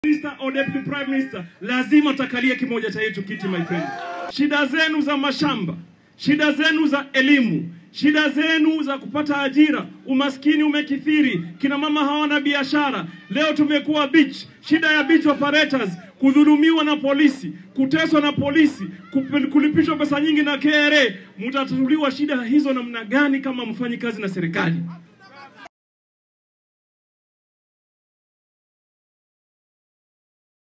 Minister or Deputy Prime Minister, lazima takalia kimoja cha hicho kiti, my friend. Shida zenu za mashamba, shida zenu za elimu, shida zenu za kupata ajira, umaskini umekithiri, kina mama hawana biashara. Leo tumekuwa beach, shida ya beach operators, kudhulumiwa na polisi, kuteswa na polisi, kulipishwa pesa nyingi na KRA. Mtatatuliwa shida hizo namna gani kama mfanyi kazi na serikali?